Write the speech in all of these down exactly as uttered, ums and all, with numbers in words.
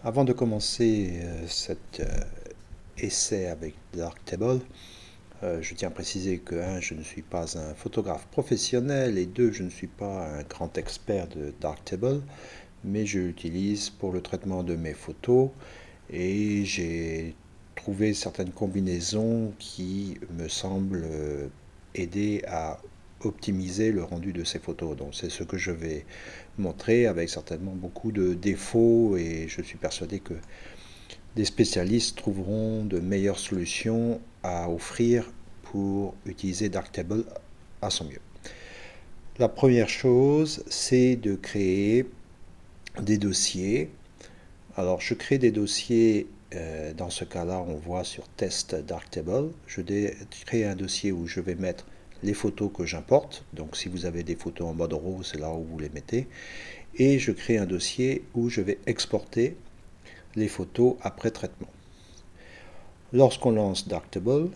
Avant de commencer euh, cet euh, essai avec Darktable, euh, je tiens à préciser que un, je ne suis pas un photographe professionnel et deux, je ne suis pas un grand expert de Darktable, mais je l'utilise pour le traitement de mes photos et j'ai trouvé certaines combinaisons qui me semblent euh, aider à optimiser le rendu de ces photos. Donc c'est ce que je vais montrer avec certainement beaucoup de défauts et je suis persuadé que des spécialistes trouveront de meilleures solutions à offrir pour utiliser Darktable à son mieux. La première chose, c'est de créer des dossiers. Alors, je crée des dossiers, euh, dans ce cas-là, on voit sur Test Darktable. Je crée un dossier où je vais mettre les photos que j'importe. Donc, si vous avez des photos en mode RAW, c'est là où vous les mettez. Et je crée un dossier où je vais exporter les photos après traitement. Lorsqu'on lance Darktable,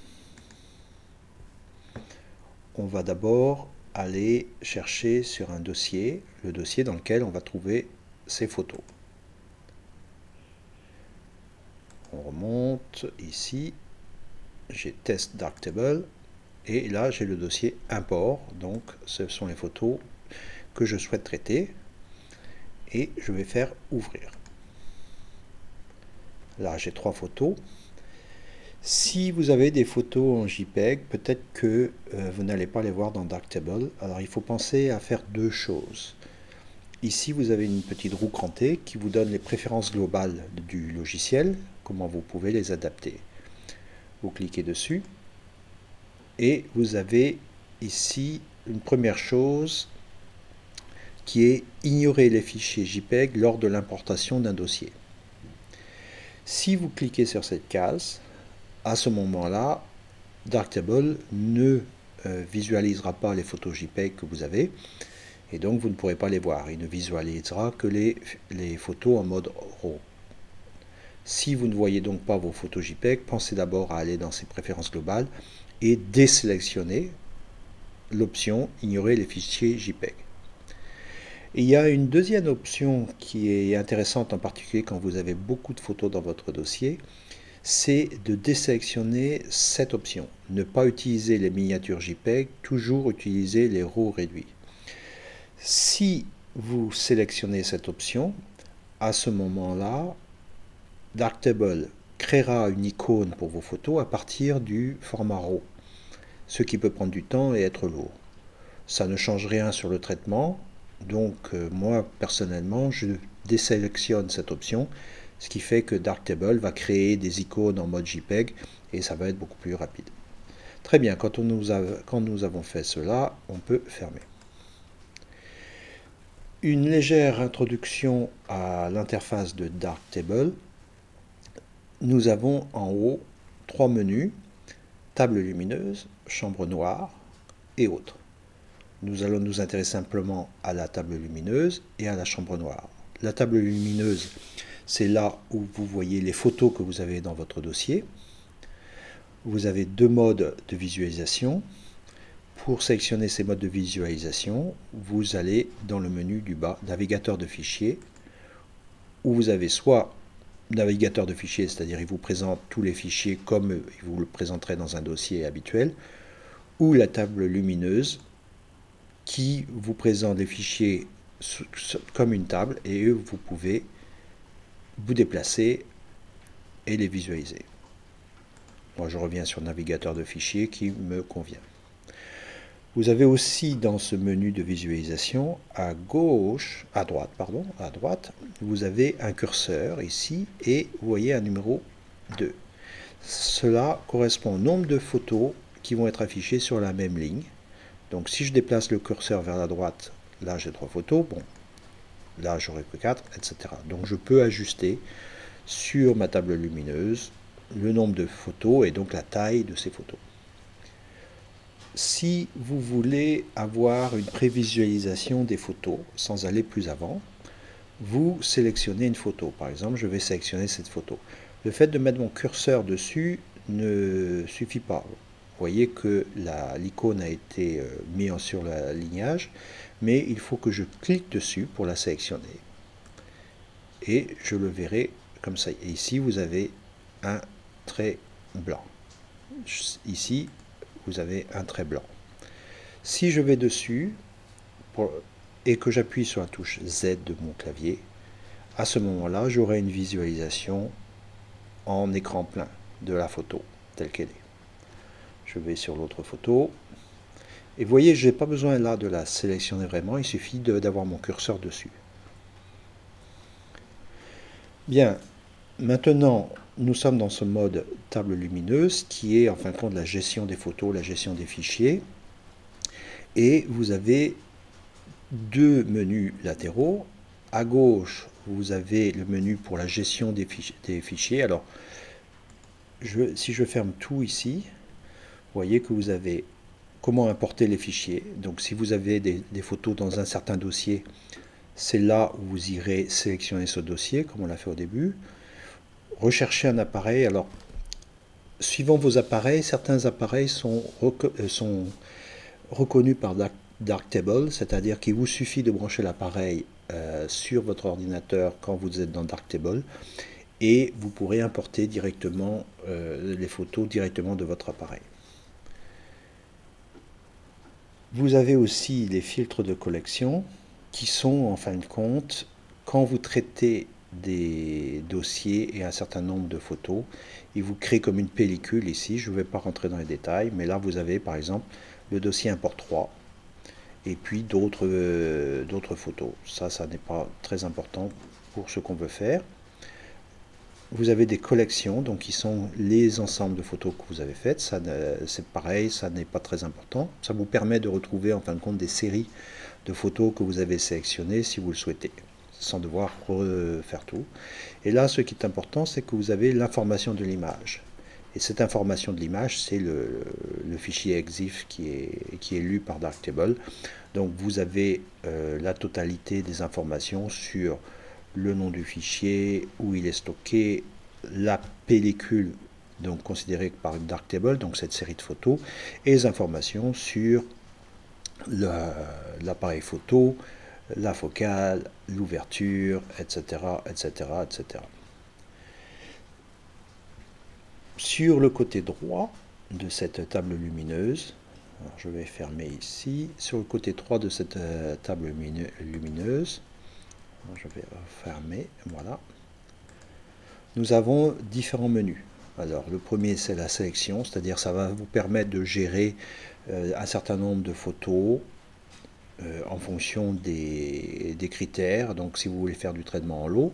on va d'abord aller chercher sur un dossier, le dossier dans lequel on va trouver ces photos. On remonte ici, j'ai Test Darktable, et là j'ai le dossier import, donc ce sont les photos que je souhaite traiter, et je vais faire ouvrir. Là j'ai trois photos. Si vous avez des photos en JPEG, peut-être que euh, vous n'allez pas les voir dans Darktable. Alors il faut penser à faire deux choses. Ici vous avez une petite roue crantée qui vous donne les préférences globales du logiciel, comment vous pouvez les adapter. Vous cliquez dessus et vous avez ici une première chose qui est ignorer les fichiers JPEG lors de l'importation d'un dossier. Si vous cliquez sur cette case, à ce moment-là, Darktable ne euh, visualisera pas les photos JPEG que vous avez et donc vous ne pourrez pas les voir. Il ne visualisera que les, les photos en mode RAW. Si vous ne voyez donc pas vos photos JPEG, pensez d'abord à aller dans ces préférences globales et désélectionner l'option ignorer les fichiers JPEG. Et il y a une deuxième option qui est intéressante, en particulier quand vous avez beaucoup de photos dans votre dossier, c'est de désélectionner cette option. Ne pas utiliser les miniatures JPEG, toujours utiliser les RAW réduits. Si vous sélectionnez cette option, à ce moment-là, Darktable créera une icône pour vos photos à partir du format RAW, ce qui peut prendre du temps et être lourd. Ça ne change rien sur le traitement, donc euh, moi personnellement je désélectionne cette option, ce qui fait que Darktable va créer des icônes en mode JPEG et ça va être beaucoup plus rapide. Très bien, quand, on nous a, quand nous avons fait cela, on peut fermer. Une légère introduction à l'interface de Darktable. Nous avons en haut trois menus, table lumineuse, chambre noire et autres. Nous allons nous intéresser simplement à la table lumineuse et à la chambre noire. La table lumineuse, c'est là où vous voyez les photos que vous avez dans votre dossier. Vous avez deux modes de visualisation. Pour sélectionner ces modes de visualisation, vous allez dans le menu du bas, navigateur de fichiers, où vous avez soit navigateur de fichiers, c'est-à-dire il vous présente tous les fichiers comme il vous le présenterait dans un dossier habituel, ou la table lumineuse qui vous présente les fichiers comme une table et eux, vous pouvez vous déplacer et les visualiser. Moi, je reviens sur le navigateur de fichiers qui me convient. Vous avez aussi dans ce menu de visualisation, à gauche, à droite, pardon, à droite, vous avez un curseur ici et vous voyez un numéro deux. Cela correspond au nombre de photos qui vont être affichées sur la même ligne. Donc si je déplace le curseur vers la droite, là j'ai trois photos, bon, là j'aurai que quatre, et cetera. Donc je peux ajuster sur ma table lumineuse le nombre de photos et donc la taille de ces photos. Si vous voulez avoir une prévisualisation des photos sans aller plus avant, vous sélectionnez une photo. Par exemple, je vais sélectionner cette photo. Le fait de mettre mon curseur dessus ne suffit pas. Vous voyez que l'icône a été euh, mise sur l'alignage, mais il faut que je clique dessus pour la sélectionner. et je le verrai comme ça. Et ici, vous avez un trait blanc. Ici, vous avez un trait blanc. Si je vais dessus pour, et que j'appuie sur la touche Z de mon clavier, à ce moment-là, j'aurai une visualisation en écran plein de la photo telle qu'elle est. Je vais sur l'autre photo. Et vous voyez, je n'ai pas besoin là de la sélectionner vraiment, il suffit d'avoir mon curseur dessus. Bien, maintenant, nous sommes dans ce mode table lumineuse qui est en fin de compte la gestion des photos, la gestion des fichiers. Et vous avez deux menus latéraux. À gauche, vous avez le menu pour la gestion des fichiers. Des fichiers. Alors, je, si je ferme tout ici, vous voyez que vous avez comment importer les fichiers. Donc si vous avez des, des photos dans un certain dossier, c'est là où vous irez sélectionner ce dossier, comme on l'a fait au début. Rechercher un appareil. Alors, suivant vos appareils, certains appareils sont, reco sont reconnus par Darktable, c'est-à-dire qu'il vous suffit de brancher l'appareil euh, sur votre ordinateur quand vous êtes dans Darktable, et vous pourrez importer directement euh, les photos directement de votre appareil. Vous avez aussi les filtres de collection qui sont en fin de compte, quand vous traitez des dossiers et un certain nombre de photos, ils vous créent comme une pellicule ici, je ne vais pas rentrer dans les détails, mais là vous avez par exemple le dossier import trois et puis d'autres euh, d'autres photos. Ça, ça n'est pas très important pour ce qu'on veut faire. Vous avez des collections, donc qui sont les ensembles de photos que vous avez faites. Ça, c'est pareil, ça n'est pas très important. Ça vous permet de retrouver en fin de compte des séries de photos que vous avez sélectionnées si vous le souhaitez, sans devoir refaire tout. Et là, ce qui est important, c'est que vous avez l'information de l'image. Et cette information de l'image, c'est le, le fichier EXIF qui est, qui est lu par Darktable. Donc vous avez euh, la totalité des informations sur le nom du fichier, où il est stocké, la pellicule donc considérée par Darktable, donc cette série de photos, et les informations sur l'appareil photo, la focale, l'ouverture, et cetera, et cetera, et cetera. Sur le côté droit de cette table lumineuse, alors je vais fermer ici, sur le côté droit de cette euh, table lumineuse, je vais fermer, voilà. Nous avons différents menus. Alors le premier, c'est la sélection, c'est-à-dire ça va vous permettre de gérer euh, un certain nombre de photos euh, en fonction des, des critères. Donc si vous voulez faire du traitement en lot,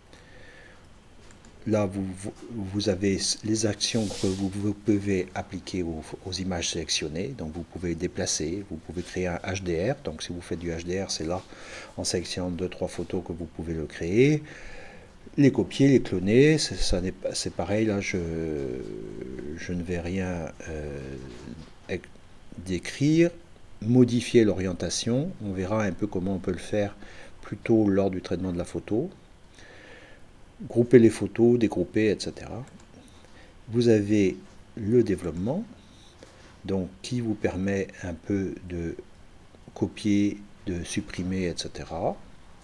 là vous, vous avez les actions que vous, vous pouvez appliquer aux, aux images sélectionnées. Donc vous pouvez déplacer, vous pouvez créer un H D R. Donc si vous faites du H D R, c'est là en sélectionnant deux trois photos que vous pouvez le créer. Les copier, les cloner, c'est pareil, là je, je ne vais rien euh, décrire. Modifier l'orientation, on verra un peu comment on peut le faire plus tôt lors du traitement de la photo. Grouper les photos, dégrouper, et cetera. Vous avez le développement, donc qui vous permet un peu de copier, de supprimer, et cetera.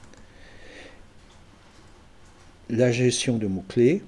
La gestion de mots-clés,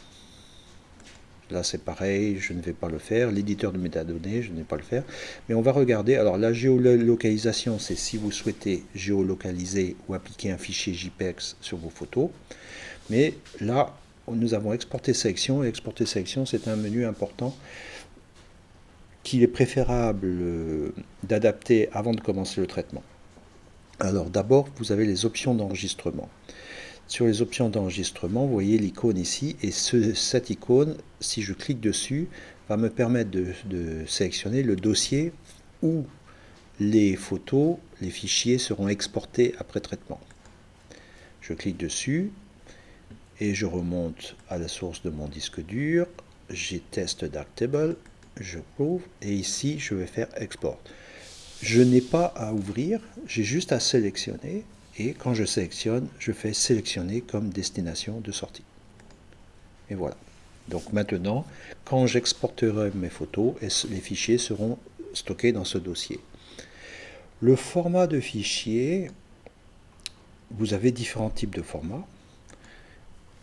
là c'est pareil, je ne vais pas le faire. L'éditeur de métadonnées, je ne vais pas le faire. Mais on va regarder, alors la géolocalisation, c'est si vous souhaitez géolocaliser ou appliquer un fichier JPEG sur vos photos. Mais là, nous avons exporté sélection, et exporter sélection, c'est un menu important qu'il est préférable d'adapter avant de commencer le traitement. Alors d'abord, vous avez les options d'enregistrement. Sur les options d'enregistrement, vous voyez l'icône ici, et ce, cette icône, si je clique dessus, va me permettre de, de sélectionner le dossier où les photos, les fichiers seront exportés après traitement. Je clique dessus, et je remonte à la source de mon disque dur, j'ai test Darktable, je prouve, et ici je vais faire export. Je n'ai pas à ouvrir, j'ai juste à sélectionner, et quand je sélectionne, je fais sélectionner comme destination de sortie. Et voilà. Donc maintenant, quand j'exporterai mes photos, les fichiers seront stockés dans ce dossier. Le format de fichier, vous avez différents types de formats.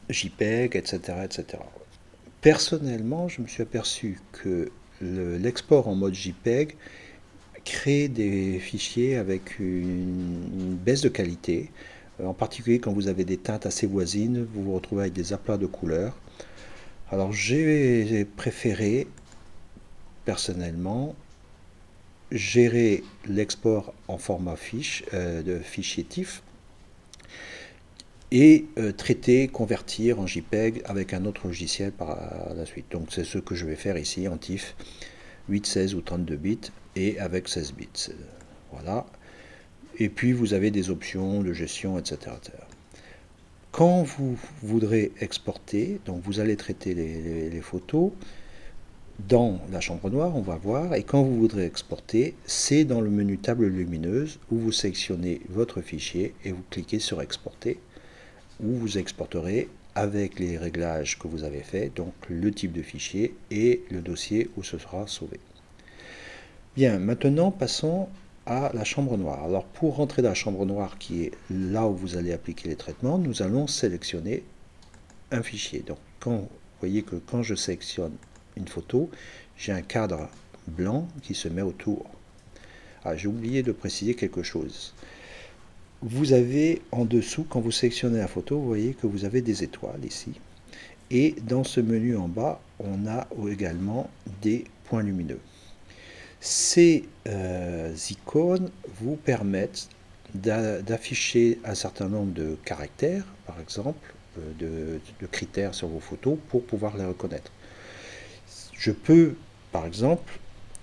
JPEG, et cetera, et cetera. Personnellement, je me suis aperçu que l'export en mode JPEG crée des fichiers avec une, une baisse de qualité. En particulier quand vous avez des teintes assez voisines, vous vous retrouvez avec des aplats de couleurs. Alors j'ai préféré personnellement gérer l'export en format fiche, euh, de fichier T I F et euh, traiter, convertir en JPEG avec un autre logiciel par la suite. Donc c'est ce que je vais faire ici en T I F huit, seize ou trente-deux bits et avec seize bits. Voilà. Et puis vous avez des options de gestion, et cetera. Quand vous voudrez exporter, donc vous allez traiter les, les, les photos dans la chambre noire, on va voir, et quand vous voudrez exporter, c'est dans le menu table lumineuse où vous sélectionnez votre fichier et vous cliquez sur exporter, où vous exporterez avec les réglages que vous avez fait, donc le type de fichier et le dossier où ce sera sauvé. Bien, maintenant passons à la chambre noire. Alors pour rentrer dans la chambre noire qui est là où vous allez appliquer les traitements, nous allons sélectionner un fichier. Donc quand, vous voyez que quand je sélectionne une photo, j'ai un cadre blanc qui se met autour. Ah, j'ai oublié de préciser quelque chose. Vous avez en dessous, quand vous sélectionnez la photo, vous voyez que vous avez des étoiles ici. Et dans ce menu en bas, on a également des points lumineux. Ces euh, icônes vous permettent d'afficher un certain nombre de caractères, par exemple, de, de critères sur vos photos pour pouvoir les reconnaître. Je peux, par exemple,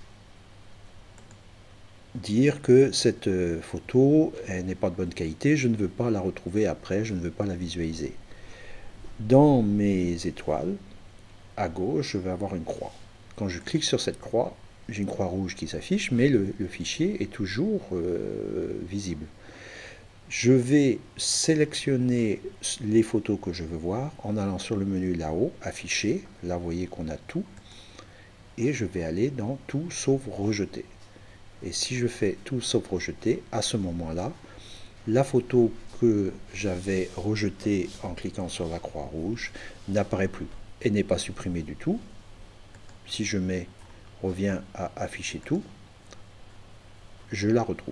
dire que cette photo n'est pas de bonne qualité, je ne veux pas la retrouver après, je ne veux pas la visualiser. Dans mes étoiles, à gauche, je vais avoir une croix. Quand je clique sur cette croix, j'ai une croix rouge qui s'affiche, mais le, le fichier est toujours euh, visible. Je vais sélectionner les photos que je veux voir en allant sur le menu là-haut, afficher. Là, vous voyez qu'on a tout. Et je vais aller dans tout sauf rejeter. Et si je fais tout sauf rejeter, à ce moment-là, la photo que j'avais rejetée en cliquant sur la croix rouge n'apparaît plus et n'est pas supprimée du tout. Si je mets revient à afficher tout, je la retrouve.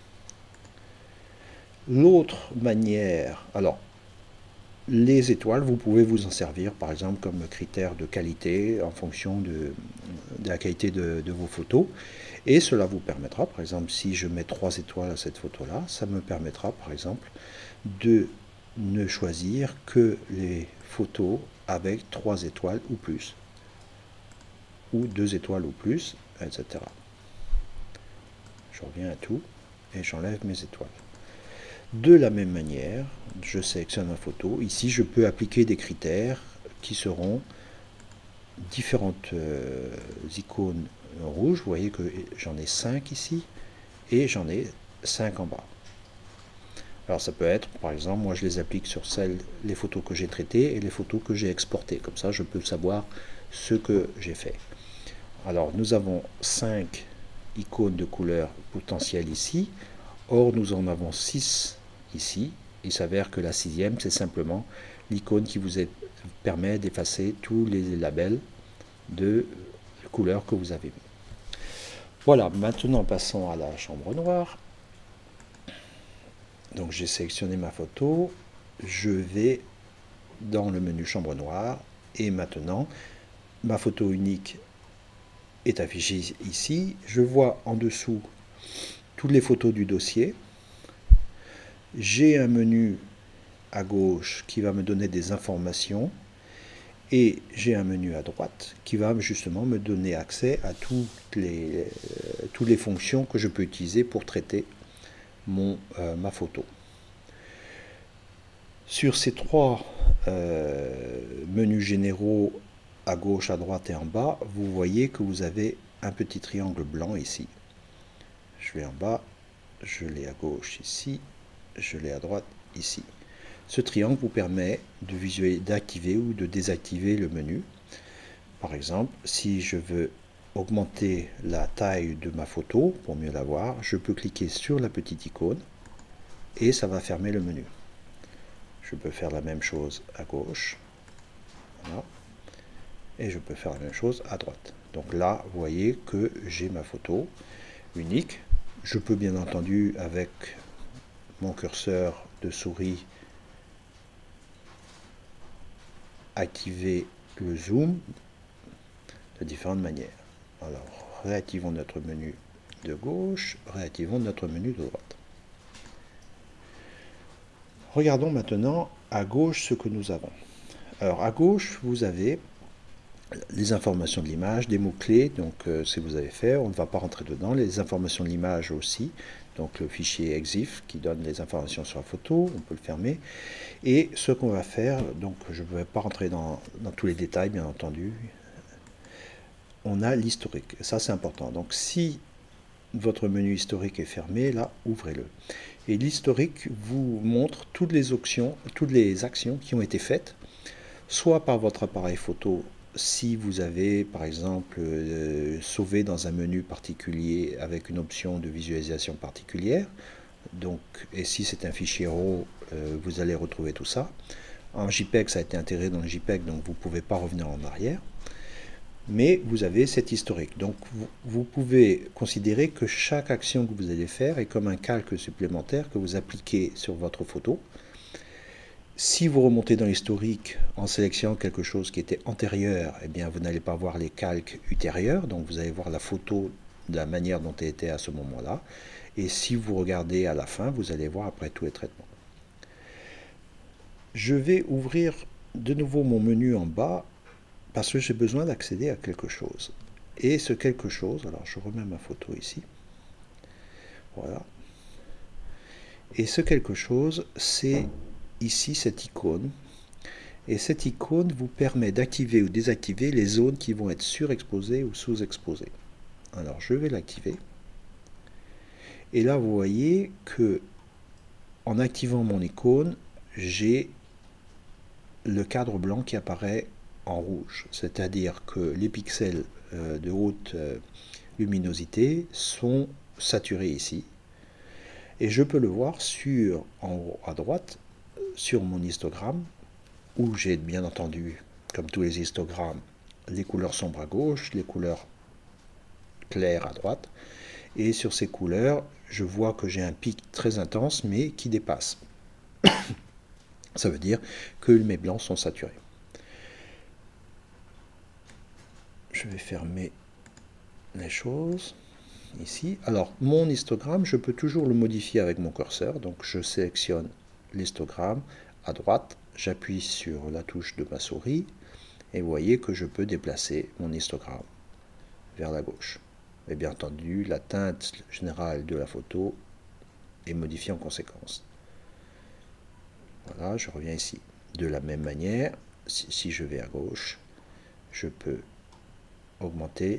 L'autre manière, alors les étoiles, vous pouvez vous en servir par exemple comme critère de qualité en fonction de, de la qualité de, de vos photos, et cela vous permettra, par exemple, si je mets trois étoiles à cette photo là, ça me permettra par exemple de ne choisir que les photos avec trois étoiles ou plus, ou deux étoiles ou plus, et cetera. Je reviens à tout et j'enlève mes étoiles. De la même manière, je sélectionne ma photo. Ici, je peux appliquer des critères qui seront différentes euh, icônes rouges. Vous voyez que j'en ai cinq ici et j'en ai cinq en bas. Alors ça peut être, par exemple, moi je les applique sur celles, les photos que j'ai traitées et les photos que j'ai exportées. Comme ça, je peux savoir ce que j'ai fait. Alors, nous avons cinq icônes de couleur potentielles ici. Or, nous en avons six ici. Il s'avère que la sixième, c'est simplement l'icône qui vous est, permet d'effacer tous les labels de couleurs que vous avez mis. Voilà, maintenant passons à la chambre noire. Donc, j'ai sélectionné ma photo. Je vais dans le menu chambre noire. Et maintenant, ma photo unique est affichée ici. Je vois en dessous toutes les photos du dossier. J'ai un menu à gauche qui va me donner des informations et j'ai un menu à droite qui va justement me donner accès à toutes les, euh, toutes les fonctions que je peux utiliser pour traiter mon, euh, ma photo. Sur ces trois euh, menus généraux à gauche, à droite et en bas, vous voyez que vous avez un petit triangle blanc ici. Je vais en bas, je l'ai à gauche ici, je l'ai à droite ici. Ce triangle vous permet de visualiser, d'activer ou de désactiver le menu. Par exemple, si je veux augmenter la taille de ma photo pour mieux la voir, je peux cliquer sur la petite icône et ça va fermer le menu. Je peux faire la même chose à gauche. Voilà. Et je peux faire la même chose à droite. Donc là, vous voyez que j'ai ma photo unique. Je peux bien entendu, avec mon curseur de souris, activer le zoom de différentes manières. Alors, réactivons notre menu de gauche, réactivons notre menu de droite. Regardons maintenant à gauche ce que nous avons. Alors, à gauche, vous avez les informations de l'image, des mots-clés, donc euh, si vous avez fait, on ne va pas rentrer dedans, les informations de l'image aussi, donc le fichier EXIF qui donne les informations sur la photo, on peut le fermer, et ce qu'on va faire, donc je ne vais pas rentrer dans, dans tous les détails bien entendu, on a l'historique, ça c'est important, donc si votre menu historique est fermé, là, ouvrez-le. Et l'historique vous montre toutes les actions, toutes les actions qui ont été faites, soit par votre appareil photo, si vous avez par exemple euh, sauvé dans un menu particulier avec une option de visualisation particulière, donc, et si c'est un fichier RAW, euh, vous allez retrouver tout ça. En JPEG, ça a été intégré dans le JPEG, donc vous ne pouvez pas revenir en arrière. Mais vous avez cet historique. Donc vous, vous pouvez considérer que chaque action que vous allez faire est comme un calque supplémentaire que vous appliquez sur votre photo. Si vous remontez dans l'historique en sélectionnant quelque chose qui était antérieur, eh bien vous n'allez pas voir les calques ultérieurs, donc vous allez voir la photo de la manière dont elle était à ce moment-là. Et si vous regardez à la fin, vous allez voir après tous les traitements. Je vais ouvrir de nouveau mon menu en bas parce que j'ai besoin d'accéder à quelque chose. Et ce quelque chose, alors je remets ma photo ici. Voilà. Et ce quelque chose, c'est ici cette icône. Et cette icône vous permet d'activer ou désactiver les zones qui vont être surexposées ou sous-exposées. Alors je vais l'activer. Et là vous voyez que en activant mon icône, j'ai le cadre blanc qui apparaît en rouge, c'est-à-dire que les pixels euh, de haute euh, luminosité sont saturés ici. Et je peux le voir sur, en haut à droite, sur mon histogramme, où j'ai bien entendu, comme tous les histogrammes, les couleurs sombres à gauche, les couleurs claires à droite. Et sur ces couleurs, je vois que j'ai un pic très intense, mais qui dépasse. Ça veut dire que mes blancs sont saturés. Je vais fermer les choses ici. Alors, mon histogramme, je peux toujours le modifier avec mon curseur. Donc, je sélectionne l'histogramme à droite, j'appuie sur la touche de ma souris et vous voyez que je peux déplacer mon histogramme vers la gauche. Et bien entendu, la teinte générale de la photo est modifiée en conséquence. Voilà, je reviens ici. De la même manière, si, si je vais à gauche, je peux augmenter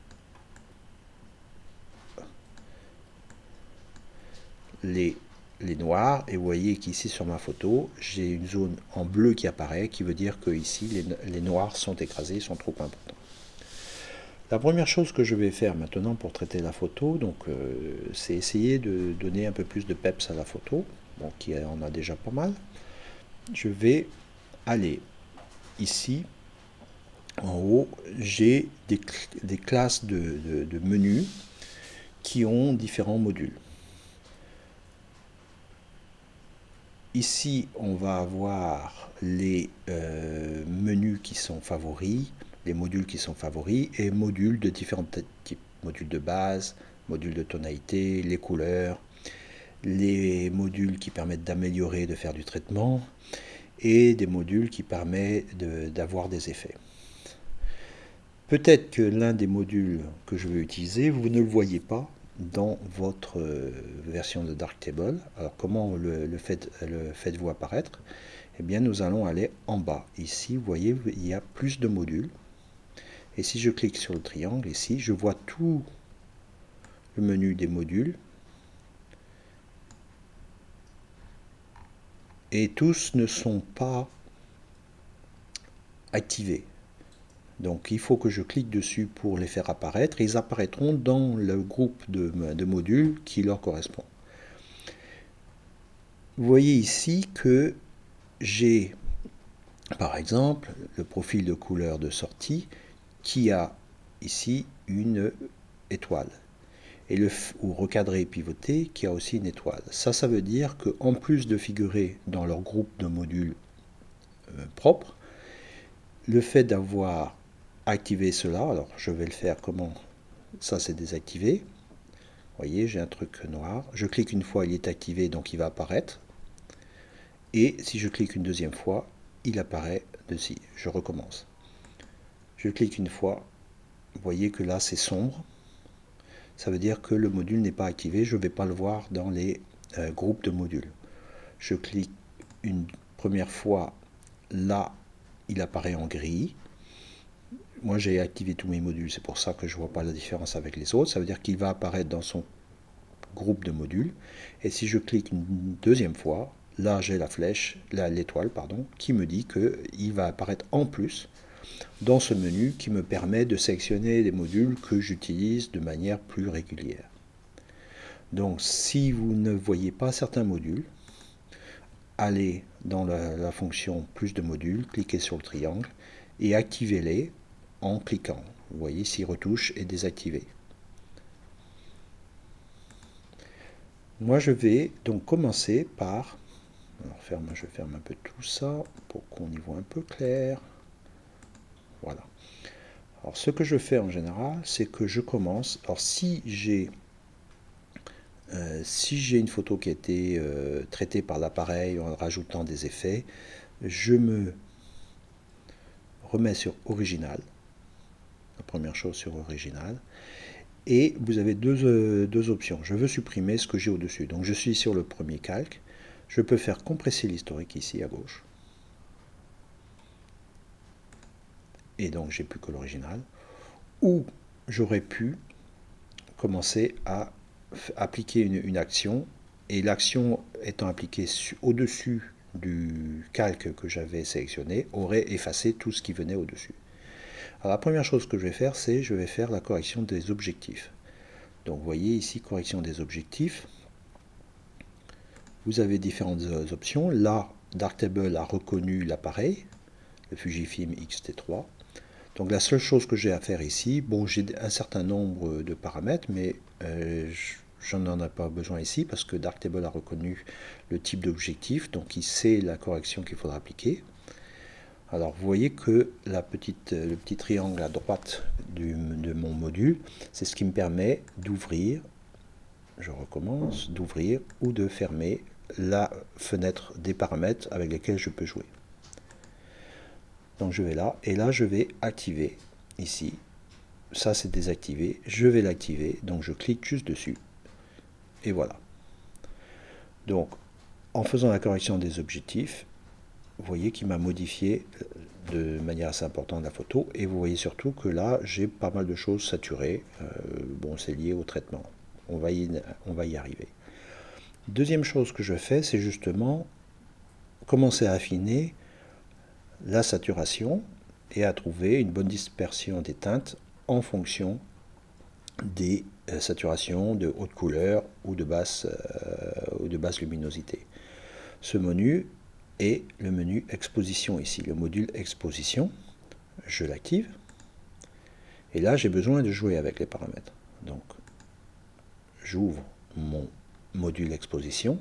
les, les noirs et vous voyez qu'ici sur ma photo j'ai une zone en bleu qui apparaît qui veut dire que ici les, les noirs sont écrasés, sont trop importants. La première chose que je vais faire maintenant pour traiter la photo, donc euh, c'est essayer de donner un peu plus de peps à la photo, bon, qui en a déjà pas mal. Je vais aller ici en haut, j'ai des, des classes de, de, de menus qui ont différents modules. Ici, on va avoir les euh, menus qui sont favoris, les modules qui sont favoris et modules de différents types. Modules de base, modules de tonalité, les couleurs, les modules qui permettent d'améliorer, de faire du traitement et des modules qui permettent d'avoir des effets. Peut-être que l'un des modules que je vais utiliser, vous ne le voyez pas dans votre version de Darktable. Alors comment le, le faites-vous le faites apparaître? Eh bien nous allons aller en bas. Ici, vous voyez, il y a plus de modules. Et si je clique sur le triangle ici, je vois tout le menu des modules. Et tous ne sont pas activés. Donc il faut que je clique dessus pour les faire apparaître. Et ils apparaîtront dans le groupe de, de modules qui leur correspond. Vous voyez ici que j'ai par exemple le profil de couleur de sortie qui a ici une étoile. Et le, ou recadré et pivoté qui a aussi une étoile. Ça, ça veut dire qu'en plus de figurer dans leur groupe de modules euh, propres, le fait d'avoir activé cela, alors je vais le faire comment? Ça c'est désactivé. Vous voyez, j'ai un truc noir. Je clique une fois, il est activé, donc il va apparaître. Et si je clique une deuxième fois, il apparaît dessus. Je recommence. Je clique une fois, vous voyez que là c'est sombre. Ça veut dire que le module n'est pas activé, je ne vais pas le voir dans les euh, groupes de modules. Je clique une première fois, là il apparaît en gris. Moi j'ai activé tous mes modules, c'est pour ça que je ne vois pas la différence avec les autres. Ça veut dire qu'il va apparaître dans son groupe de modules. Et si je clique une deuxième fois, là j'ai la flèche, l'étoile pardon, qui me dit qu'il va apparaître en plus dans ce menu qui me permet de sélectionner les modules que j'utilise de manière plus régulière. Donc si vous ne voyez pas certains modules, allez dans la, la fonction plus de modules, cliquez sur le triangle et activez-les en cliquant. Vous voyez ici retouche est désactivé. Moi je vais donc commencer par, alors ferme, je ferme un peu tout ça pour qu'on y voit un peu clair. Voilà. Alors ce que je fais en général, c'est que je commence, alors si j'ai euh, si j'ai une photo qui a été euh, traitée par l'appareil en rajoutant des effets, je me remets sur original, la première chose sur original, et vous avez deux, euh, deux options. Je veux supprimer ce que j'ai au-dessus, donc je suis sur le premier calque, je peux faire compresser l'historique ici à gauche, et donc j'ai plus que l'original, ou j'aurais pu commencer à appliquer une, une action, et l'action étant appliquée au-dessus du calque que j'avais sélectionné, aurait effacé tout ce qui venait au-dessus. Alors la première chose que je vais faire, c'est je vais faire la correction des objectifs. Donc vous voyez ici, correction des objectifs. Vous avez différentes options. Là, Darktable a reconnu l'appareil, le Fujifilm X T trois. Donc la seule chose que j'ai à faire ici, bon j'ai un certain nombre de paramètres, mais euh, j'en en ai pas besoin ici parce que Darktable a reconnu le type d'objectif, donc il sait la correction qu'il faudra appliquer. Alors vous voyez que la petite, le petit triangle à droite du, de mon module, c'est ce qui me permet d'ouvrir, je recommence, d'ouvrir ou de fermer la fenêtre des paramètres avec lesquels je peux jouer. Donc je vais là, et là je vais activer ici, ça c'est désactivé, je vais l'activer, donc je clique juste dessus, et voilà. Donc en faisant la correction des objectifs, vous voyez qu'il m'a modifié de manière assez importante la photo, et vous voyez surtout que là j'ai pas mal de choses saturées, euh, bon c'est lié au traitement, on va, y, on va y arriver. Deuxième chose que je fais, c'est justement commencer à affiner la saturation et à trouver une bonne dispersion des teintes en fonction des euh, saturations de haute couleur ou de basse, euh, ou de basse luminosité. Ce menu est le menu exposition ici, le module exposition. Je l'active et là j'ai besoin de jouer avec les paramètres. Donc j'ouvre mon module exposition.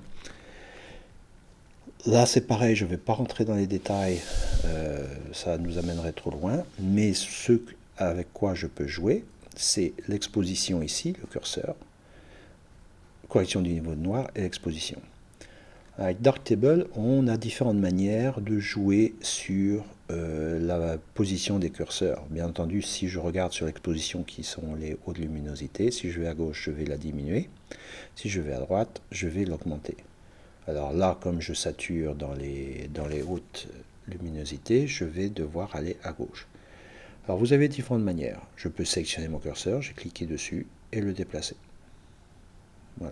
Là c'est pareil, je ne vais pas rentrer dans les détails, euh, ça nous amènerait trop loin, mais ce avec quoi je peux jouer, c'est l'exposition ici, le curseur, correction du niveau de noir et l'exposition. Avec Darktable, on a différentes manières de jouer sur euh, la position des curseurs. Bien entendu, si je regarde sur l'exposition qui sont les hautes luminosités, si je vais à gauche, je vais la diminuer. Si je vais à droite, je vais l'augmenter. Alors là, comme je sature dans les, dans les hautes luminosités, je vais devoir aller à gauche. Alors vous avez différentes manières. Je peux sélectionner mon curseur, j'ai cliqué dessus et le déplacer. Voilà.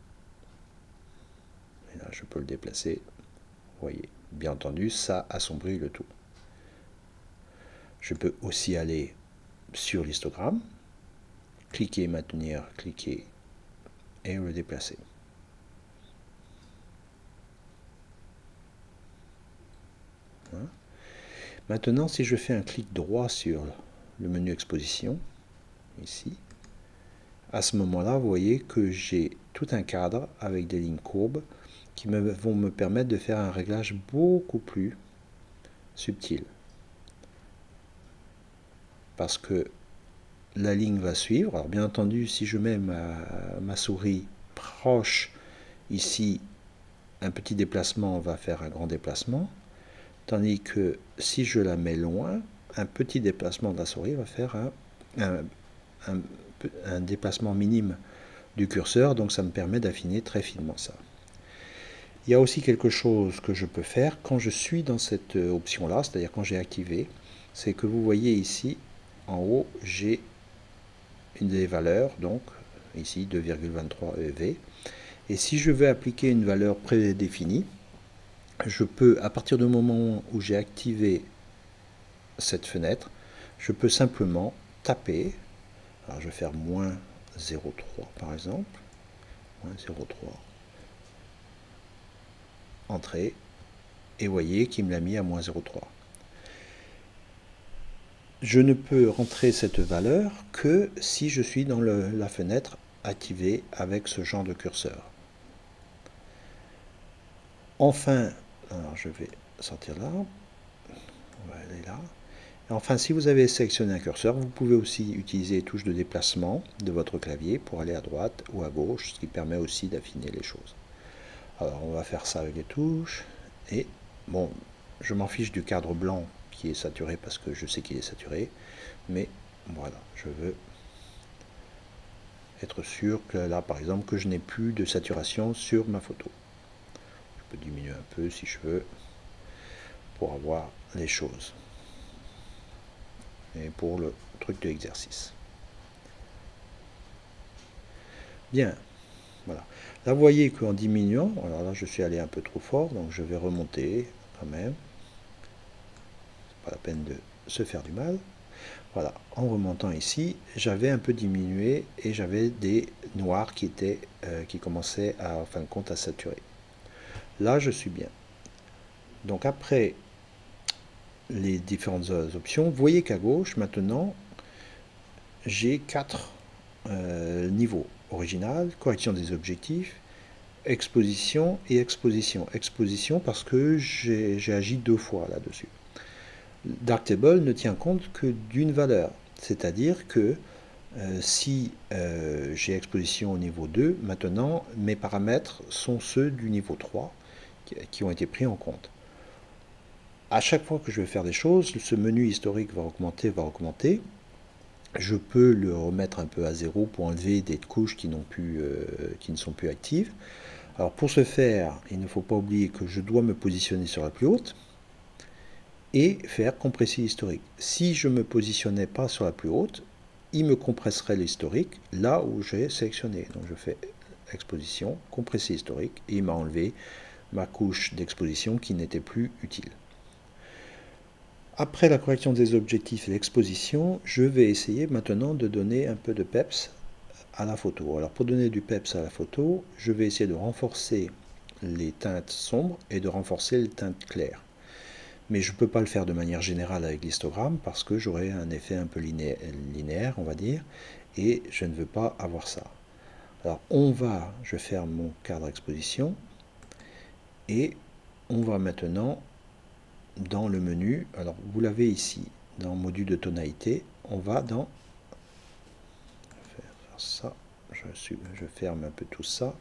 Et là, je peux le déplacer. Vous voyez, bien entendu, ça assombrit le tout. Je peux aussi aller sur l'histogramme, cliquer, maintenir, cliquer et le déplacer. Maintenant, si je fais un clic droit sur le menu exposition, ici, à ce moment-là, vous voyez que j'ai tout un cadre avec des lignes courbes qui me, vont me permettre de faire un réglage beaucoup plus subtil. Parce que la ligne va suivre. Alors bien entendu, si je mets ma, ma souris proche ici, un petit déplacement va faire un grand déplacement. Tandis que si je la mets loin, un petit déplacement de la souris va faire un, un, un, un déplacement minime du curseur, donc ça me permet d'affiner très finement ça. Il y a aussi quelque chose que je peux faire quand je suis dans cette option-là, c'est-à-dire quand j'ai activé, c'est que vous voyez ici, en haut, j'ai une des valeurs, donc ici deux virgule vingt-trois E V, et si je veux appliquer une valeur prédéfinie, je peux, à partir du moment où j'ai activé cette fenêtre, je peux simplement taper, alors je vais faire moins zéro virgule trois par exemple, moins zéro virgule trois, entrée, et voyez qu'il me l'a mis à moins zéro virgule trois. Je ne peux rentrer cette valeur que si je suis dans le, la fenêtre activée avec ce genre de curseur. Enfin, alors je vais sortir là, on va aller là. Et enfin, si vous avez sélectionné un curseur, vous pouvez aussi utiliser les touches de déplacement de votre clavier pour aller à droite ou à gauche, ce qui permet aussi d'affiner les choses. Alors on va faire ça avec les touches, et bon, je m'en fiche du cadre blanc qui est saturé parce que je sais qu'il est saturé, mais voilà, je veux être sûr que là par exemple que je n'ai plus de saturation sur ma photo. Je peux diminuer un peu si je veux pour avoir les choses, et pour le truc de l'exercice. Bien, voilà. Là vous voyez qu'en diminuant, alors là je suis allé un peu trop fort, donc je vais remonter quand même. Pas la peine de se faire du mal. Voilà, en remontant ici, j'avais un peu diminué et j'avais des noirs qui étaient euh, qui commençaient à, en fin de compte, à saturer. Là, je suis bien. Donc après les différentes options, vous voyez qu'à gauche, maintenant, j'ai quatre euh, niveaux. Original, correction des objectifs, exposition et exposition. Exposition parce que j'ai agi deux fois là-dessus. Darktable ne tient compte que d'une valeur, c'est-à-dire que euh, si euh, j'ai exposition au niveau deux, maintenant mes paramètres sont ceux du niveau trois qui, qui ont été pris en compte. À chaque fois que je vais faire des choses, ce menu historique va augmenter, va augmenter. Je peux le remettre un peu à zéro pour enlever des couches qui, n'ont plus, euh, qui ne sont plus actives. Alors pour ce faire, il ne faut pas oublier que je dois me positionner sur la plus haute et faire compresser historique. Si je ne me positionnais pas sur la plus haute, il me compresserait l'historique là où j'ai sélectionné. Donc je fais exposition, compresser historique, et il m'a enlevé ma couche d'exposition qui n'était plus utile. Après la correction des objectifs et l'exposition, je vais essayer maintenant de donner un peu de peps à la photo. Alors pour donner du peps à la photo, je vais essayer de renforcer les teintes sombres et de renforcer les teintes claires. Mais je ne peux pas le faire de manière générale avec l'histogramme parce que j'aurai un effet un peu linéaire, on va dire, et je ne veux pas avoir ça. Alors on va, je ferme mon cadre exposition, et on va maintenant dans le menu, alors vous l'avez ici, dans module de tonalité, on va dans, je vais faire ça, je, suis, je ferme un peu tout ça,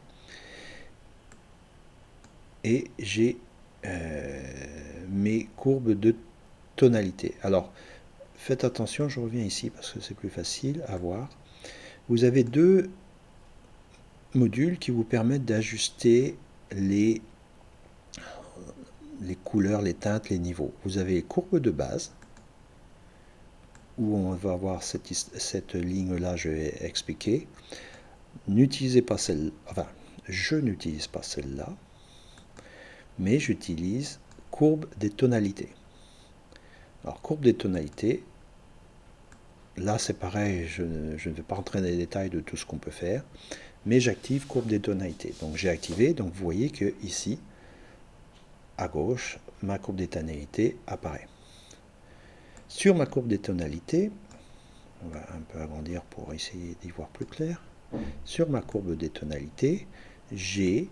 et j'ai Euh, mes courbes de tonalité. Alors, faites attention, je reviens ici parce que c'est plus facile à voir. Vous avez deux modules qui vous permettent d'ajuster les, les couleurs, les teintes, les niveaux. Vous avez les courbes de base, où on va avoir cette, cette ligne-là, je vais expliquer. N'utilisez pas celle, enfin, je n'utilise pas celle-là, mais j'utilise courbe des tonalités. Alors, courbe des tonalités, là c'est pareil, je ne, je ne vais pas rentrer dans les détails de tout ce qu'on peut faire, mais j'active courbe des tonalités. Donc j'ai activé, donc vous voyez que ici, à gauche, ma courbe des tonalités apparaît. Sur ma courbe des tonalités, on va un peu agrandir pour essayer d'y voir plus clair. Sur ma courbe des tonalités, j'ai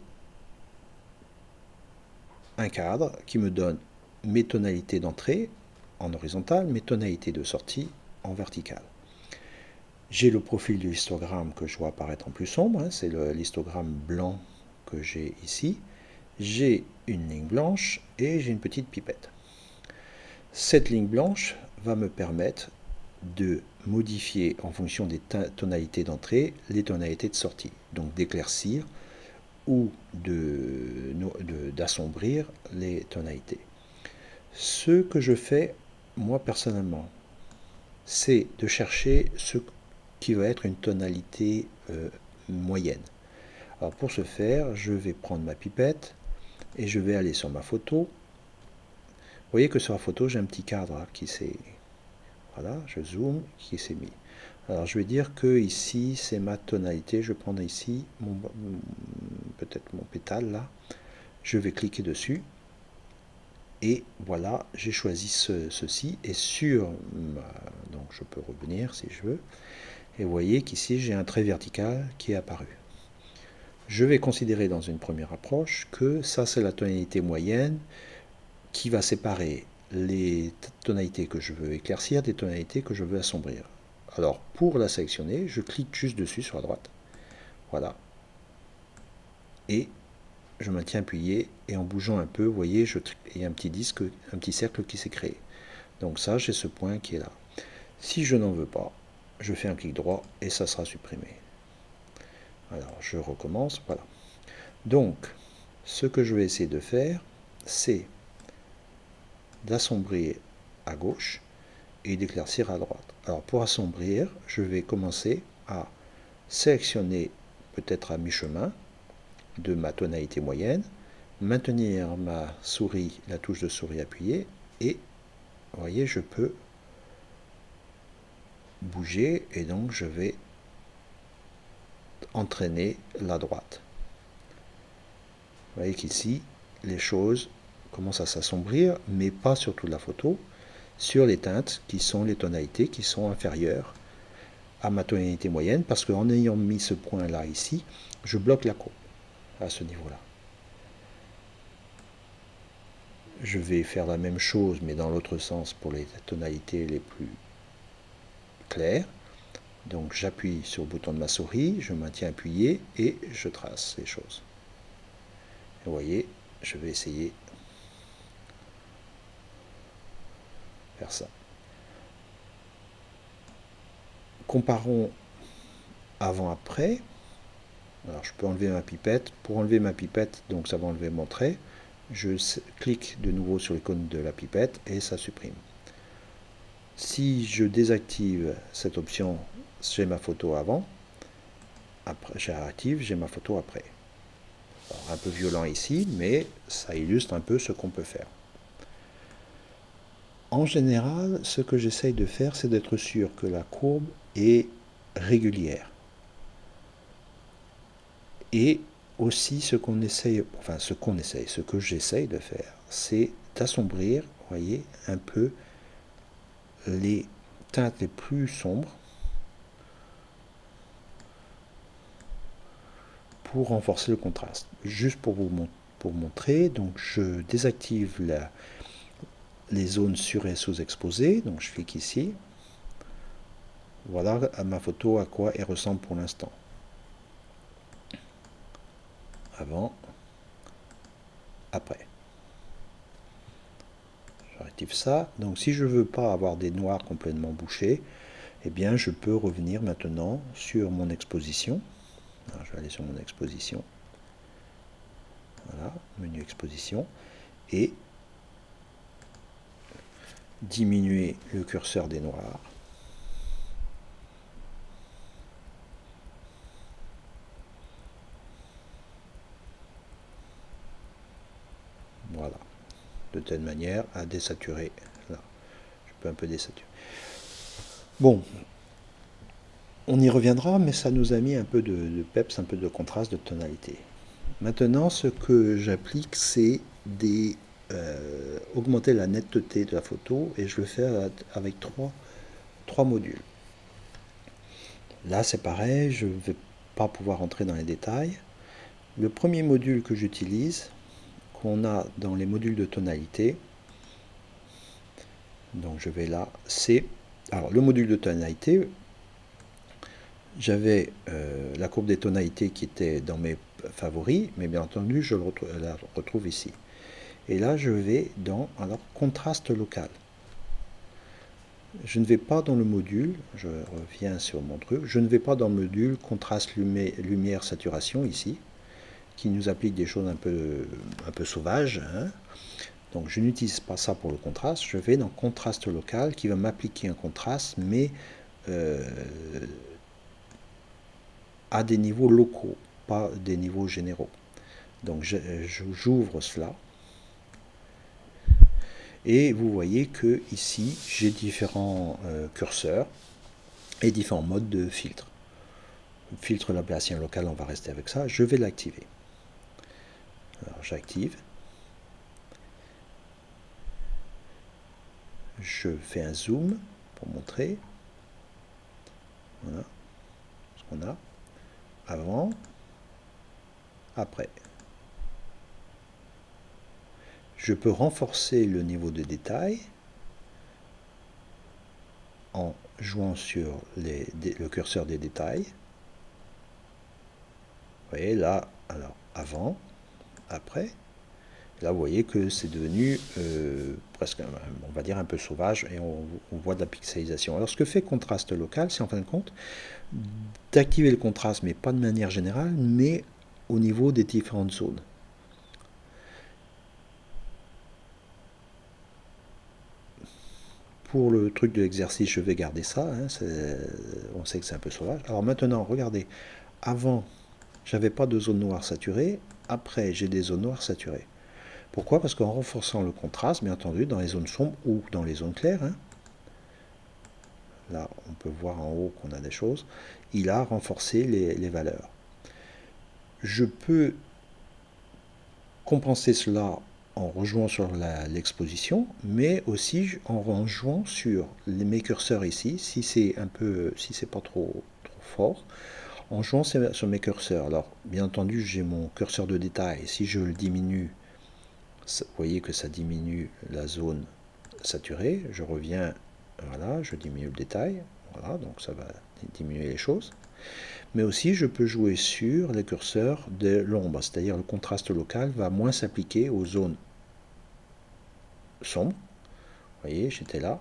un cadre qui me donne mes tonalités d'entrée en horizontal, mes tonalités de sortie en vertical. J'ai le profil du histogramme que je vois apparaître en plus sombre, hein, c'est l'histogramme blanc que j'ai ici. J'ai une ligne blanche et j'ai une petite pipette. Cette ligne blanche va me permettre de modifier en fonction des tonalités d'entrée les tonalités de sortie, donc d'éclaircir ou d'assombrir de, de, les tonalités. Ce que je fais moi personnellement, c'est de chercher ce qui va être une tonalité euh, moyenne. Alors pour ce faire, je vais prendre ma pipette et je vais aller sur ma photo. Vous voyez que sur la photo, j'ai un petit cadre hein, qui s'est... Voilà, je zoome, qui s'est mis. Alors je vais dire que ici, c'est ma tonalité. Je vais prendre ici, mon, peut-être mon pétale là. Je vais cliquer dessus. Et voilà, j'ai choisi ce, ceci. Et sur ma... Donc je peux revenir si je veux. Et vous voyez qu'ici, j'ai un trait vertical qui est apparu. Je vais considérer dans une première approche que ça, c'est la tonalité moyenne qui va séparer les tonalités que je veux éclaircir des tonalités que je veux assombrir. Alors, pour la sélectionner, je clique juste dessus sur la droite. Voilà. Et je maintiens appuyé. Et en bougeant un peu, vous voyez, je, il y a un petit disque, un petit cercle qui s'est créé. Donc ça, j'ai ce point qui est là. Si je n'en veux pas, je fais un clic droit et ça sera supprimé. Alors, je recommence, voilà. Donc, ce que je vais essayer de faire, c'est d'assombrir à gauche et d'éclaircir à droite. Alors, pour assombrir, je vais commencer à sélectionner, peut-être à mi-chemin, de ma tonalité moyenne, maintenir ma souris, la touche de souris appuyée, et, vous voyez, je peux bouger, et donc je vais entraîner la droite. Vous voyez qu'ici, les choses commencent à s'assombrir, mais pas sur toute la photo, sur les teintes qui sont les tonalités qui sont inférieures à ma tonalité moyenne, parce qu'en ayant mis ce point-là ici, je bloque la courbe à ce niveau-là. Je vais faire la même chose, mais dans l'autre sens pour les tonalités les plus claires. Donc j'appuie sur le bouton de ma souris, je maintiens appuyé et je trace les choses. Vous voyez, je vais essayer de faire ça. Comparons avant-après. Alors je peux enlever ma pipette. Pour enlever ma pipette, donc ça va enlever mon trait. Je clique de nouveau sur l'icône de la pipette et ça supprime. Si je désactive cette option, j'ai ma photo avant. Après, j'active, j'ai ma photo après. Alors, un peu violent ici, mais ça illustre un peu ce qu'on peut faire. En général, ce que j'essaye de faire, c'est d'être sûr que la courbe est régulière. Et aussi, ce qu'on essaye, enfin ce qu'on essaye, ce que j'essaye de faire, c'est d'assombrir, vous voyez, un peu les teintes les plus sombres pour renforcer le contraste. Juste pour vous pour montrer, donc je désactive la, les zones sur et sous-exposées, donc je clique ici. Voilà à ma photo à quoi elle ressemble pour l'instant. Avant, après. J'active ça. Donc si je ne veux pas avoir des noirs complètement bouchés, eh bien je peux revenir maintenant sur mon exposition. Alors, je vais aller sur mon exposition. Voilà, menu exposition. Et diminuer le curseur des noirs. Voilà. De telle manière à désaturer. Là, je peux un peu désaturer. Bon, on y reviendra, mais ça nous a mis un peu de, de peps, un peu de contraste, de tonalité. Maintenant, ce que j'applique, c'est des euh, augmenter la netteté de la photo et je le fais avec trois, trois modules. Là c'est pareil, je ne vais pas pouvoir entrer dans les détails. Le premier module que j'utilise, qu'on a dans les modules de tonalité, donc je vais là, c'est, alors le module de tonalité, j'avais euh, la courbe des tonalités qui était dans mes favoris, mais bien entendu je la retrouve ici. Et là je vais dans alors contraste local. Je ne vais pas dans le module, je reviens sur mon truc, je ne vais pas dans le module contraste lumière saturation ici, qui nous applique des choses un peu, un peu sauvages, hein. Donc je n'utilise pas ça pour le contraste, je vais dans contraste local qui va m'appliquer un contraste, mais euh, à des niveaux locaux, pas des niveaux généraux. Donc j'ouvre cela. Et vous voyez que ici, j'ai différents euh, curseurs et différents modes de filtre. Le filtre laplacien local, on va rester avec ça. Je vais l'activer. Alors j'active. Je fais un zoom pour montrer. Voilà ce qu'on a. Avant, après. Je peux renforcer le niveau de détail en jouant sur les, le curseur des détails. Vous voyez là, alors avant, après. Là, vous voyez que c'est devenu euh, presque, on va dire, un peu sauvage et on, on voit de la pixelisation. Alors, ce que fait contraste local, c'est en fin de compte d'activer le contraste, mais pas de manière générale, mais au niveau des différentes zones. Pour le truc de l'exercice, je vais garder ça. Hein, on sait que c'est un peu sauvage. Alors maintenant, regardez, avant, j'avais pas de zone noire saturée. Après, j'ai des zones noires saturées. Pourquoi? Parce qu'en renforçant le contraste, bien entendu, dans les zones sombres ou dans les zones claires, hein, là, on peut voir en haut qu'on a des choses, il a renforcé les, les valeurs. Je peux compenser cela en rejouant sur l'exposition, mais aussi en rejouant sur les, mes curseurs ici, si c'est un peu, si c'est pas trop, trop fort, en jouant sur mes curseurs. Alors, bien entendu, j'ai mon curseur de détail. Si je le diminue, vous voyez que ça diminue la zone saturée. Je reviens, voilà, je diminue le détail. Voilà, donc ça va diminuer les choses. Mais aussi, je peux jouer sur les curseurs de l'ombre, c'est-à-dire le contraste local va moins s'appliquer aux zones sombres. Vous voyez, j'étais là.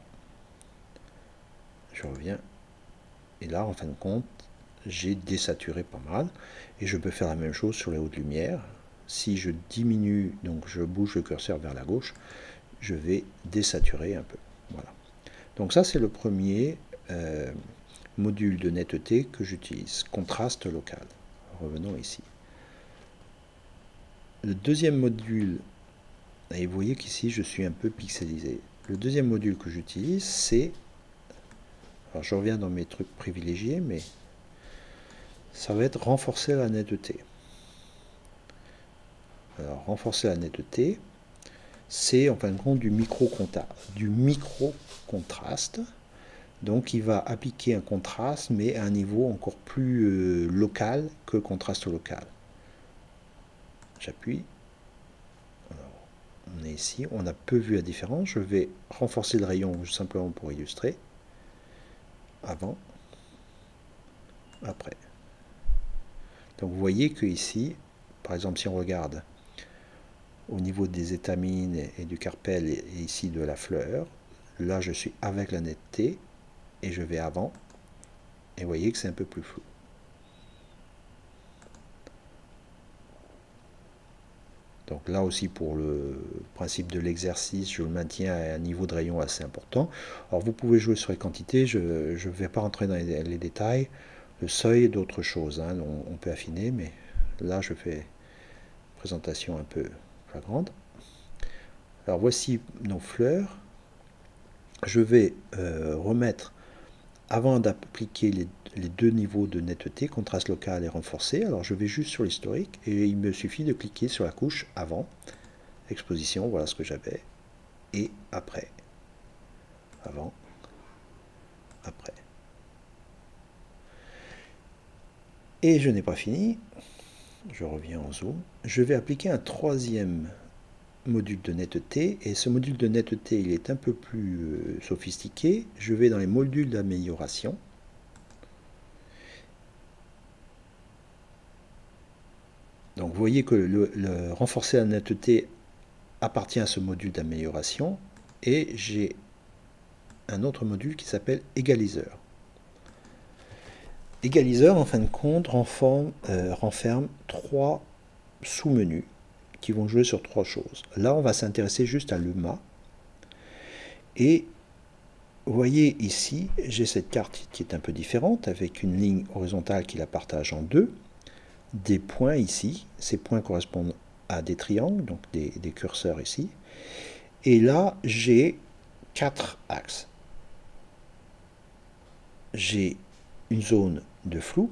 Je reviens. Et là, en fin de compte, j'ai désaturé pas mal. Et je peux faire la même chose sur les hautes lumières. Si je diminue, donc je bouge le curseur vers la gauche, je vais désaturer un peu. Voilà. Donc ça, c'est le premier euh, module de netteté que j'utilise, contraste local. Revenons ici. Le deuxième module, et vous voyez qu'ici, je suis un peu pixelisé. Le deuxième module que j'utilise, c'est, alors je reviens dans mes trucs privilégiés, mais ça va être renforcer la netteté. Alors, renforcer la netteté, c'est en fin de compte du micro-contraste. Du micro-contraste. Donc, il va appliquer un contraste, mais à un niveau encore plus euh, local que le contraste local. J'appuie. On est ici. On a peu vu la différence. Je vais renforcer le rayon simplement pour illustrer. Avant. Après. Donc, vous voyez que ici, par exemple, si on regarde au niveau des étamines et du carpel et ici de la fleur, là je suis avec la netteté et je vais avant et vous voyez que c'est un peu plus flou. Donc là aussi pour le principe de l'exercice, je le maintiens à un niveau de rayon assez important. Alors vous pouvez jouer sur les quantités, je ne vais pas rentrer dans les, les détails, le seuil et d'autres choses, hein, on, on peut affiner, mais là je fais une présentation un peu flagrante. Alors voici nos fleurs. Je vais euh, remettre, avant d'appliquer les, les deux niveaux de netteté, contraste local et renforcé, alors je vais juste sur l'historique et il me suffit de cliquer sur la couche avant. exposition, voilà ce que j'avais, et après, avant, après. Et je n'ai pas fini, je reviens en zoom, je vais appliquer un troisième module de netteté, et ce module de netteté il est un peu plus euh, sophistiqué. Je vais dans les modules d'amélioration, donc vous voyez que le, le renforcer la netteté appartient à ce module d'amélioration, et j'ai un autre module qui s'appelle égaliseur. Égaliseur, en fin de compte, renferme, euh, renferme trois sous-menus qui vont jouer sur trois choses. Là, on va s'intéresser juste à l'U M A. Et vous voyez ici, j'ai cette carte qui est un peu différente, avec une ligne horizontale qui la partage en deux. Des points ici, ces points correspondent à des triangles, donc des, des curseurs ici. Et là, j'ai quatre axes. J'ai une zone de flou,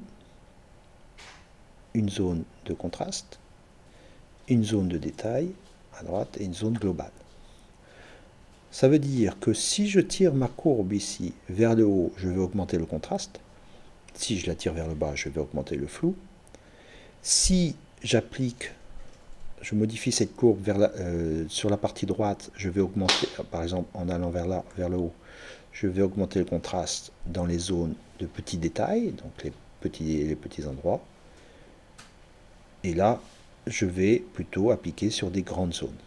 une zone de contraste, une zone de détail à droite et une zone globale. Ça veut dire que si je tire ma courbe ici vers le haut, je vais augmenter le contraste. Si je la tire vers le bas, je vais augmenter le flou. Si j'applique, je modifie cette courbe vers la, euh, sur la partie droite, je vais augmenter, par exemple en allant vers là, vers le haut, je vais augmenter le contraste dans les zones de petits détails, donc les petits, les petits endroits. Et là, je vais plutôt appliquer sur des grandes zones.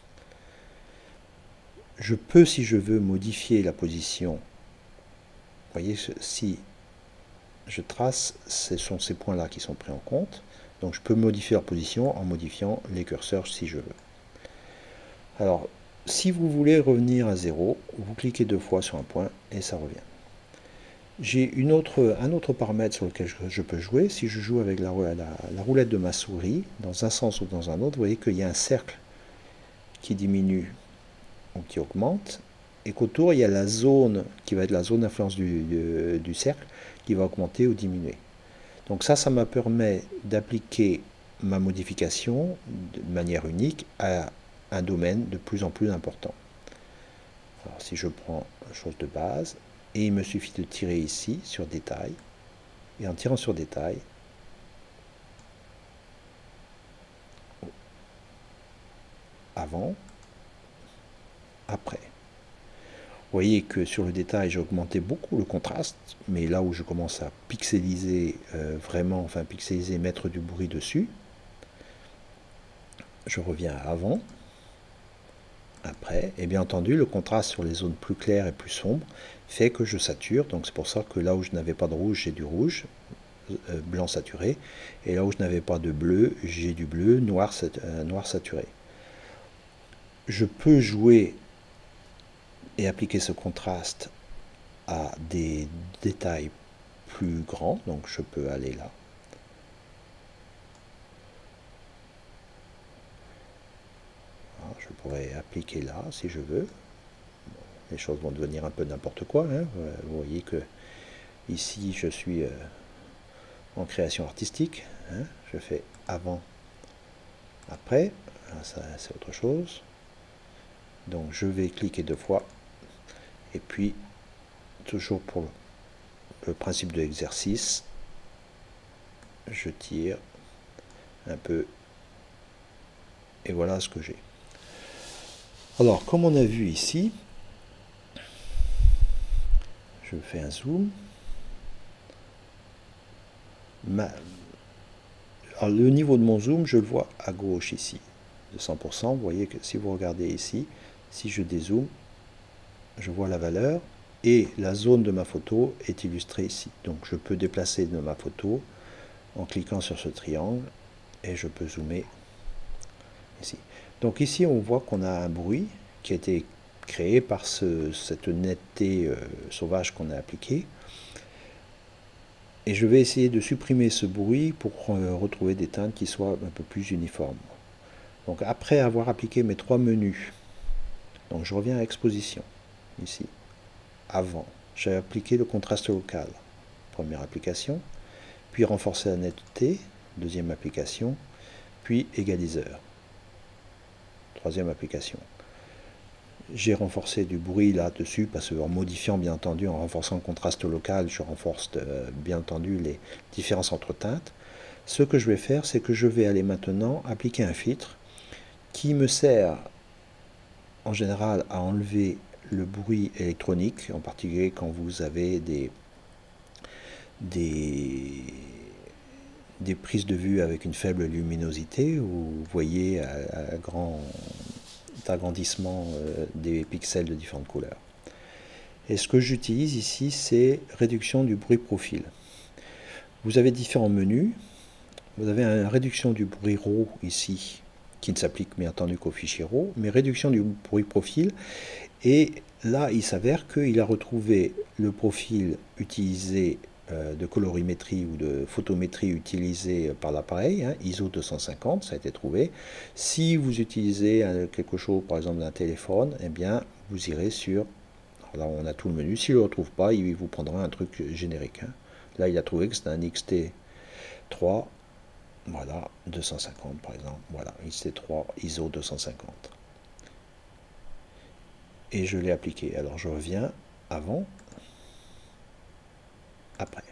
Je peux, si je veux, modifier la position. Vous voyez, si je trace, ce sont ces points-là qui sont pris en compte. Donc je peux modifier leur position en modifiant les curseurs si je veux. Alors, si vous voulez revenir à zéro, vous cliquez deux fois sur un point et ça revient. J'ai une autre, un autre paramètre sur lequel je, je peux jouer. Si je joue avec la, la, la roulette de ma souris, dans un sens ou dans un autre, vous voyez qu'il y a un cercle qui diminue ou qui augmente, et qu'autour, il y a la zone qui va être la zone d'influence du, du, du cercle qui va augmenter ou diminuer. Donc ça, ça me permet d'appliquer ma modification de manière unique à un domaine de plus en plus important. Alors si je prends la chose de base, et il me suffit de tirer ici sur détail, et en tirant sur détail, avant, après. Vous voyez que sur le détail, j'ai augmenté beaucoup le contraste, mais là où je commence à pixeliser euh, vraiment, enfin pixeliser, mettre du bruit dessus, je reviens à avant, après, et bien entendu, le contraste sur les zones plus claires et plus sombres fait que je sature, donc c'est pour ça que là où je n'avais pas de rouge, j'ai du rouge, euh, blanc saturé, et là où je n'avais pas de bleu, j'ai du bleu, noir, euh, noir saturé. Je peux jouer et appliquer ce contraste à des détails plus grands, donc je peux aller là. Alors, je pourrais appliquer là si je veux. Bon, les choses vont devenir un peu n'importe quoi, hein. Vous voyez que ici je suis euh, en création artistique, hein. Je fais avant, après, ça c'est autre chose. Donc je vais cliquer deux fois, et puis toujours pour le principe de l'exercice, je tire un peu, et voilà ce que j'ai. Alors, comme on a vu ici, je fais un zoom. Ma... Alors, le niveau de mon zoom, je le vois à gauche ici, de cent pour cent. Vous voyez que si vous regardez ici, si je dézoome, je vois la valeur, et la zone de ma photo est illustrée ici. Donc je peux déplacer de ma photo en cliquant sur ce triangle, et je peux zoomer ici. Donc ici on voit qu'on a un bruit qui a été créé par ce, cette netteté euh, sauvage qu'on a appliquée. Et je vais essayer de supprimer ce bruit pour euh, retrouver des teintes qui soient un peu plus uniformes. Donc après avoir appliqué mes trois menus, donc je reviens à exposition, ici, avant, j'ai appliqué le contraste local, première application, puis renforcer la netteté, deuxième application, puis égaliseur. Troisième application. J'ai renforcé du bruit là-dessus parce qu'en modifiant bien entendu, en renforçant le contraste local, je renforce euh, bien entendu les différences entre teintes. Ce que je vais faire, c'est que je vais aller maintenant appliquer un filtre qui me sert en général à enlever le bruit électronique, en particulier quand vous avez des, des, des prises de vue avec une faible luminosité, où vous voyez à, à grand agrandissement euh, des pixels de différentes couleurs. Et ce que j'utilise ici, c'est réduction du bruit profil. Vous avez différents menus. Vous avez une réduction du bruit RAW ici, qui ne s'applique bien entendu qu'au fichier RAW, mais réduction du bruit profil. Et là, il s'avère qu'il a retrouvé le profil utilisé euh, de colorimétrie ou de photométrie utilisé par l'appareil, hein, I S O deux cent cinquante, ça a été trouvé. Si vous utilisez euh, quelque chose, par exemple d'un téléphone, eh bien, vous irez sur... Là, on a tout le menu. S'il ne le retrouve pas, il vous prendra un truc générique. Hein. Là, il a trouvé que c'était un X T trois, voilà, deux cent cinquante par exemple. Voilà, X T trois, I S O deux cent cinquante. Et je l'ai appliqué. Alors, je reviens avant, après.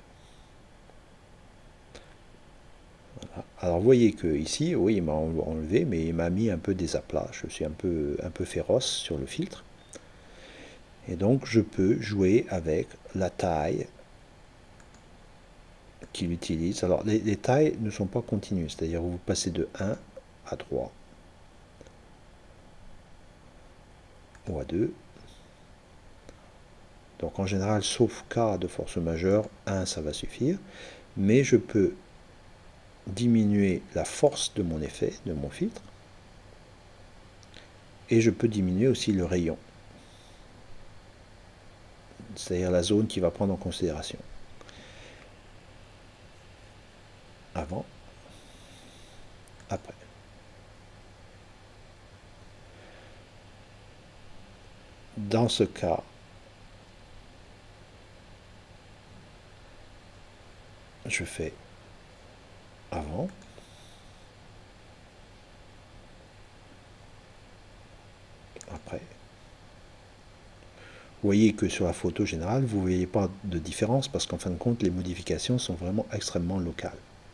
Voilà. Alors, vous voyez que ici, oui, il m'a enlevé, mais il m'a mis un peu des aplats. Je suis un peu, un peu féroce sur le filtre. Et donc, je peux jouer avec la taille qu'il utilise. Alors, les, les tailles ne sont pas continues, c'est-à-dire vous passez de un à trois, ou à deux. Donc, en général, sauf cas de force majeure, un, ça va suffire. Mais je peux diminuer la force de mon effet, de mon filtre. Et je peux diminuer aussi le rayon. C'est-à-dire la zone qui va prendre en considération. Avant, après. Dans ce cas, je fais avant, après. Vous voyez que sur la photo générale, vous ne voyez pas de différence parce qu'en fin de compte, les modifications sont vraiment extrêmement locales.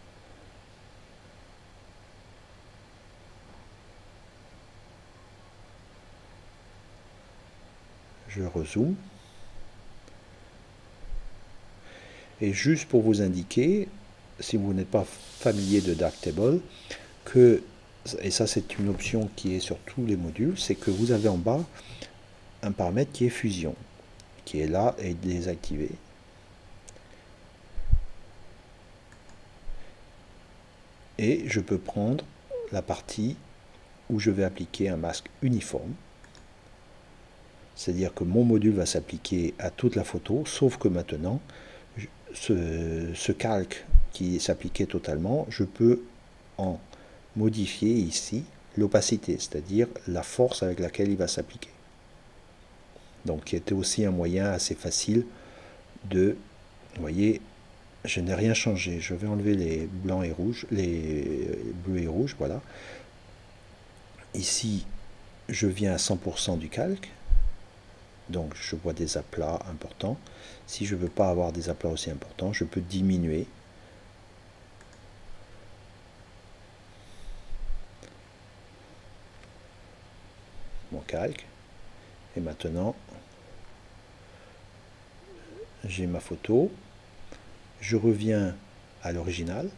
Je rezoome. Et juste pour vous indiquer, si vous n'êtes pas familier de Darktable, que, et ça c'est une option qui est sur tous les modules, c'est que vous avez en bas un paramètre qui est fusion, qui est là et désactivé. Et je peux prendre la partie où je vais appliquer un masque uniforme. C'est-à-dire que mon module va s'appliquer à toute la photo, sauf que maintenant, ce, ce calque qui s'appliquait totalement, je peux en modifier ici l'opacité, c'est-à-dire la force avec laquelle il va s'appliquer. Donc, qui était aussi un moyen assez facile de, vous voyez, je n'ai rien changé. Je vais enlever les blancs et rouges, les bleus et rouges, voilà. Ici, je viens à cent pour cent du calque. Donc, je vois des aplats importants. Si je ne veux pas avoir des aplats aussi importants, je peux diminuer. Mon calque. Et maintenant, j'ai ma photo. Je reviens à l'original.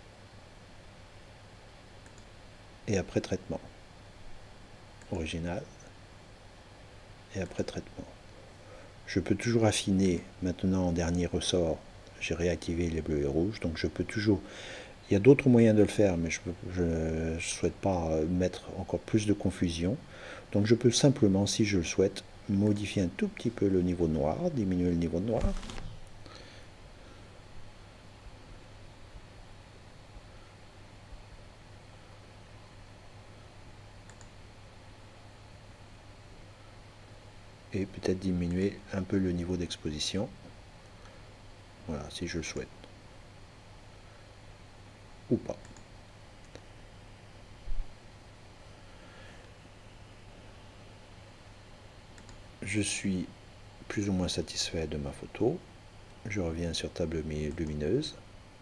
Et après traitement. Original. Et après traitement. Je peux toujours affiner. Maintenant, en dernier ressort, j'ai réactivé les bleus et rouges. Donc, je peux toujours... Il y a d'autres moyens de le faire, mais je ne souhaite pas mettre encore plus de confusion. Donc, je peux simplement, si je le souhaite, modifier un tout petit peu le niveau noir, diminuer le niveau de noir. Et peut-être diminuer un peu le niveau d'exposition. Voilà, si je le souhaite. Ou pas. je suis plus ou moins satisfait de ma photo. Je reviens sur table lumineuse.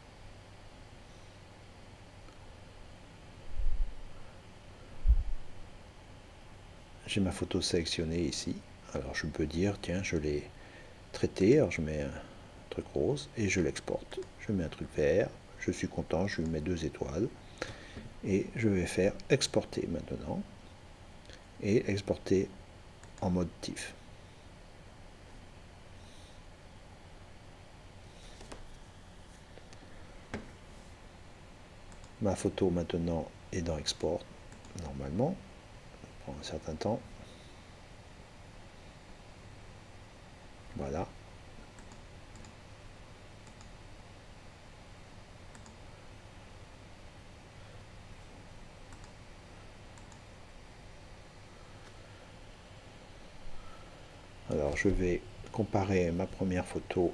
J'ai ma photo sélectionnée ici. Alors je peux dire, tiens, je l'ai traité. Alors je mets un truc rose et je l'exporte. Je mets un truc vert. Je suis content, je lui mets deux étoiles. Et je vais faire exporter maintenant. Et exporter en mode T I F. Ma photo maintenant est dans export normalement. Ça prend un certain temps. Voilà. Alors je vais comparer ma première photo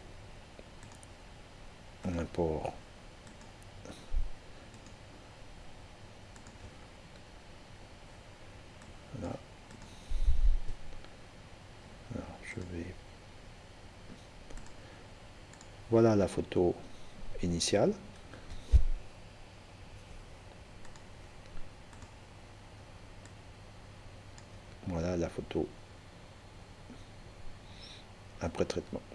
en import. Voilà. Alors je vais. Voilà la photo initiale. Voilà la photo après traitement.